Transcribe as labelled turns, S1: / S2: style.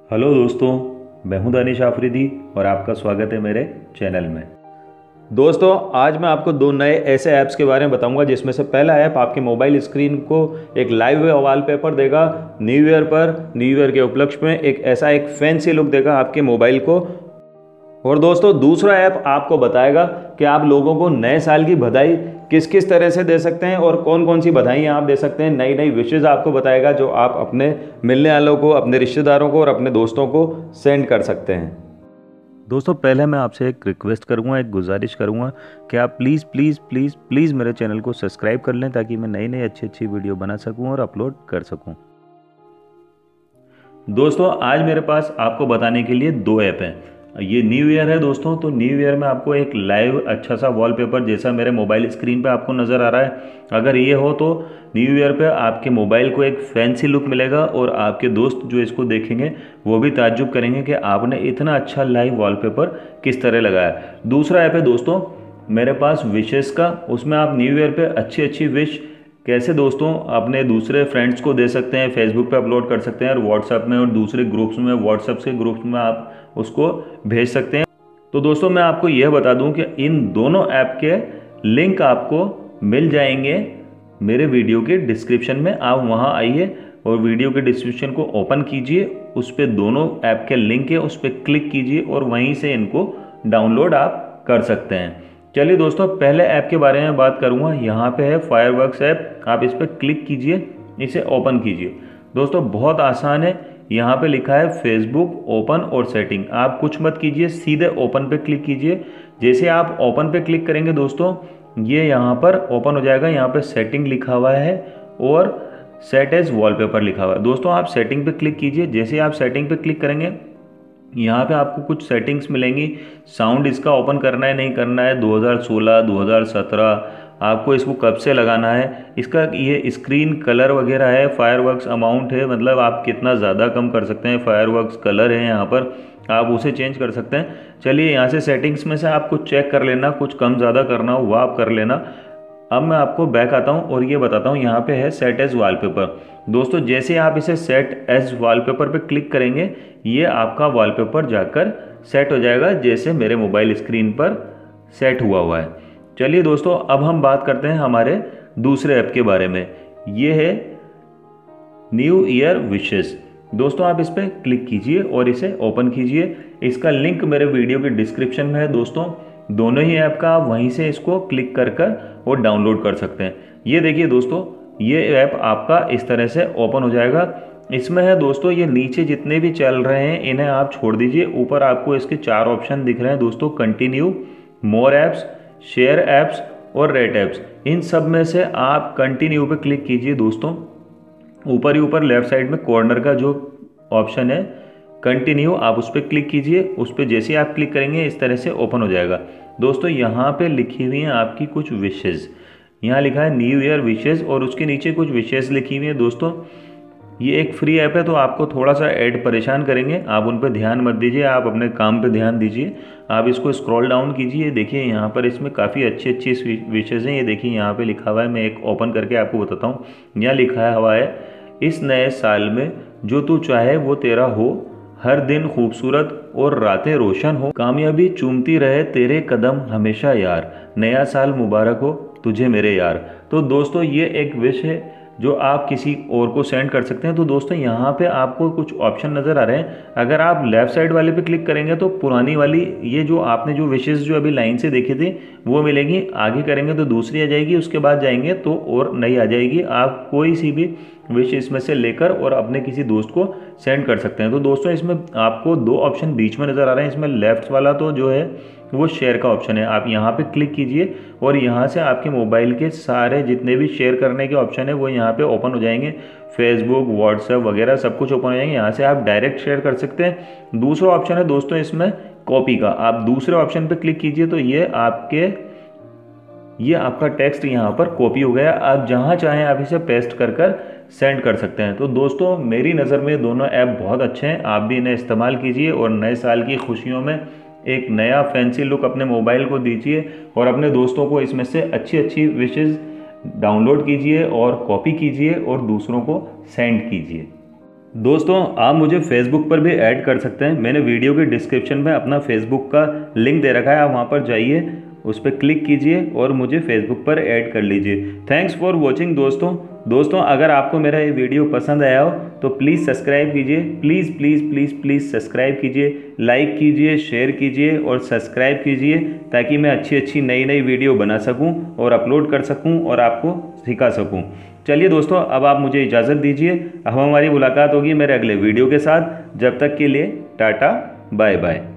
S1: Hello दोस्तों, मैं हूं दानिश आफरीदी और आपका स्वागत है मेरे चैनल में। दोस्तों, आज मैं आपको दो नए ऐसे ऐप्स के बारे में बताऊंगा जिसमें से पहला ऐप आपके मोबाइल स्क्रीन को एक लाइव वॉलपेपर देगा। न्यू ईयर के उपलक्ष्य में एक फैंसी लुक देगा आपके मोबाइल को। और दोस्तों, दूसरा ऐप आपको बताएगा कि आप लोगों को नए साल की बधाई किस किस तरह से दे सकते हैं और कौन कौन सी बधाइयाँ आप दे सकते हैं। नई नई विशेज़ आपको बताएगा जो आप अपने मिलने वालों को, अपने रिश्तेदारों को और अपने दोस्तों को सेंड कर सकते हैं। दोस्तों, पहले मैं आपसे एक रिक्वेस्ट करूंगा, एक गुजारिश करूंगा कि आप प्लीज़ प्लीज़ प्लीज़ प्लीज़ मेरे चैनल को सब्सक्राइब कर लें ताकि मैं नई नई अच्छी अच्छी वीडियो बना सकूं और अपलोड कर सकूं। दोस्तों, आज मेरे पास आपको बताने के लिए दो ऐप हैं। ये न्यू ईयर है दोस्तों, तो न्यू ईयर में आपको एक लाइव अच्छा सा वॉलपेपर जैसा मेरे मोबाइल स्क्रीन पे आपको नज़र आ रहा है, अगर ये हो तो न्यू ईयर पे आपके मोबाइल को एक फैंसी लुक मिलेगा और आपके दोस्त जो इसको देखेंगे वो भी ताज्जुब करेंगे कि आपने इतना अच्छा लाइव वॉलपेपर किस तरह लगाया। दूसरा ऐप है दोस्तों मेरे पास विशेस का, उसमें आप न्यू ईयर पे अच्छी अच्छी विश कैसे दोस्तों अपने दूसरे फ्रेंड्स को दे सकते हैं, फेसबुक पे अपलोड कर सकते हैं और व्हाट्सएप में और दूसरे ग्रुप्स में, व्हाट्सएप के ग्रुप्स में आप उसको भेज सकते हैं। तो दोस्तों, मैं आपको यह बता दूं कि इन दोनों ऐप के लिंक आपको मिल जाएंगे मेरे वीडियो के डिस्क्रिप्शन में। आप वहां आइए और वीडियो के डिस्क्रिप्शन को ओपन कीजिए, उस पर दोनों ऐप के लिंक है, उस पर क्लिक कीजिए और वहीं से इनको डाउनलोड आप कर सकते हैं। चलिए दोस्तों, पहले ऐप के बारे में बात करूंगा। यहाँ पे है फायरवर्क्स ऐप, आप इस पर क्लिक कीजिए, इसे ओपन कीजिए। दोस्तों, बहुत आसान है। यहाँ पे लिखा है फेसबुक ओपन और सेटिंग। आप कुछ मत कीजिए, सीधे ओपन पे क्लिक कीजिए। जैसे आप ओपन पे क्लिक करेंगे दोस्तों, ये यहाँ पर ओपन हो जाएगा। यहाँ पे सेटिंग लिखा हुआ है और सेट एज वॉलपेपर लिखा हुआ है। दोस्तों, आप सेटिंग पे क्लिक कीजिए। जैसे आप सेटिंग पे क्लिक करेंगे, यहाँ पे आपको कुछ सेटिंग्स मिलेंगी। साउंड इसका ओपन करना है नहीं करना है, 2016, 2017, आपको इसको कब से लगाना है, इसका ये स्क्रीन कलर वगैरह है, फायरवर्क्स अमाउंट है, मतलब आप कितना ज़्यादा कम कर सकते हैं, फायरवर्क्स कलर है यहाँ पर, आप उसे चेंज कर सकते हैं। चलिए, यहाँ से सेटिंग्स में से आप कुछ चेक कर लेना, कुछ कम ज़्यादा करना हो वह आप कर लेना। अब मैं आपको बैक आता हूँ और ये बताता हूँ। यहाँ पे है सेट एज वॉलपेपर। दोस्तों, जैसे आप इसे सेट एज वॉलपेपर पे क्लिक करेंगे, ये आपका वॉलपेपर जाकर सेट हो जाएगा जैसे मेरे मोबाइल स्क्रीन पर सेट हुआ है। चलिए दोस्तों, अब हम बात करते हैं हमारे दूसरे ऐप के बारे में। ये है न्यू ईयर विशेस। दोस्तों, आप इस पर क्लिक कीजिए और इसे ओपन कीजिए। इसका लिंक मेरे वीडियो के डिस्क्रिप्शन में है दोस्तों। दोनों ही ऐप का आप वहीं से इसको क्लिक कर और डाउनलोड कर सकते हैं। ये देखिए दोस्तों, ये ऐप आपका इस तरह से ओपन हो जाएगा। इसमें है दोस्तों, ये नीचे जितने भी चल रहे हैं इन्हें आप छोड़ दीजिए। ऊपर आपको इसके 4 ऑप्शन दिख रहे हैं दोस्तों, continue, more apps, share apps और रेट ऐप्स। इन सब में से आप कंटिन्यू पे क्लिक कीजिए दोस्तों। ऊपर ही ऊपर लेफ्ट साइड में कॉर्नर का जो ऑप्शन है कंटिन्यू, आप उस पर क्लिक कीजिए। उस पर जैसे ही आप क्लिक करेंगे इस तरह से ओपन हो जाएगा। दोस्तों, यहाँ पे लिखी हुई हैं आपकी कुछ विशेज़। यहाँ लिखा है न्यू ईयर विशेज़ और उसके नीचे कुछ विशेज़ लिखी हुई है दोस्तों। ये एक फ्री ऐप है तो आपको थोड़ा सा ऐड परेशान करेंगे, आप उन पर ध्यान मत दीजिए, आप अपने काम पे ध्यान दीजिए। आप इसको स्क्रॉल डाउन कीजिए, देखिए यहाँ पर इसमें काफ़ी अच्छी अच्छी विशेज़ हैं। ये देखिए यहाँ पे लिखा हुआ है, मैं एक ओपन करके आपको बताता हूँ। यहाँ लिखा हुआ है, इस नए साल में जो तू चाहे वो तेरा हो, हर दिन खूबसूरत और रातें रोशन हो, कामयाबी चूमती रहे तेरे कदम हमेशा यार, नया साल मुबारक हो तुझे मेरे यार। तो दोस्तों, ये एक विश है जो आप किसी और को सेंड कर सकते हैं। तो दोस्तों, यहाँ पे आपको कुछ ऑप्शन नज़र आ रहे हैं। अगर आप लेफ़्ट साइड वाले पे क्लिक करेंगे तो पुरानी वाली ये जो आपने जो विशेज़ जो अभी लाइन से देखी थी वो मिलेगी। आगे करेंगे तो दूसरी आ जाएगी, उसके बाद जाएंगे तो और नई आ जाएगी। आप कोई सी भी विश इसमें से लेकर और अपने किसी दोस्त को सेंड कर सकते हैं। तो दोस्तों, इसमें आपको 2 ऑप्शन बीच में नज़र आ रहे हैं। इसमें लेफ्ट वाला तो जो है वो शेयर का ऑप्शन है, आप यहाँ पे क्लिक कीजिए और यहाँ से आपके मोबाइल के सारे जितने भी शेयर करने के ऑप्शन है वो यहाँ पे ओपन हो जाएंगे। फेसबुक, व्हाट्सएप वगैरह सब कुछ ओपन हो जाएंगे। यहाँ से आप डायरेक्ट शेयर कर सकते हैं। दूसरा ऑप्शन है दोस्तों इसमें कॉपी का, आप दूसरे ऑप्शन पर क्लिक कीजिए तो ये आपका टेक्स्ट यहाँ पर कॉपी हो गया। आप जहाँ चाहें आप इसे पेस्ट कर सेंड कर सकते हैं। तो दोस्तों, मेरी नज़र में दोनों ऐप बहुत अच्छे हैं, आप भी इन्हें इस्तेमाल कीजिए और नए साल की खुशियों में एक नया फैंसी लुक अपने मोबाइल को दीजिए और अपने दोस्तों को इसमें से अच्छी अच्छी विशेज़ डाउनलोड कीजिए और कॉपी कीजिए और दूसरों को सेंड कीजिए। दोस्तों आप मुझे फेसबुक पर भी ऐड कर सकते हैं। मैंने वीडियो के डिस्क्रिप्शन में अपना फेसबुक का लिंक दे रखा है, आप वहाँ पर जाइए, उस पर क्लिक कीजिए और मुझे फेसबुक पर ऐड कर लीजिए। थैंक्स फॉर वॉचिंग दोस्तों अगर आपको मेरा ये वीडियो पसंद आया हो तो प्लीज़ सब्सक्राइब कीजिए, please please please please subscribe कीजिए, लाइक कीजिए, शेयर कीजिए और सब्सक्राइब कीजिए, ताकि मैं अच्छी अच्छी नई नई वीडियो बना सकूं और अपलोड कर सकूं और आपको सिखा सकूं। चलिए दोस्तों, अब आप मुझे इजाज़त दीजिए। अब हमारी मुलाकात होगी मेरे अगले वीडियो के साथ। जब तक के लिए टाटा बाय बाय।